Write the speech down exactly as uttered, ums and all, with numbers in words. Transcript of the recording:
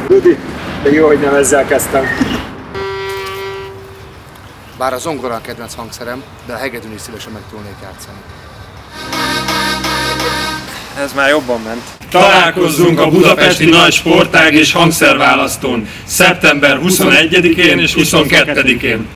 Rudi, de jó, hogy nem ezzel kezdtem. Bár a zongora a kedvenc hangszerem, de a hegedűn is szívesen meg tudnék játszani. Ez már jobban ment. Találkozzunk a budapesti nagy sportág és hangszerválasztón szeptember huszonegyedikén és huszonkettedikén.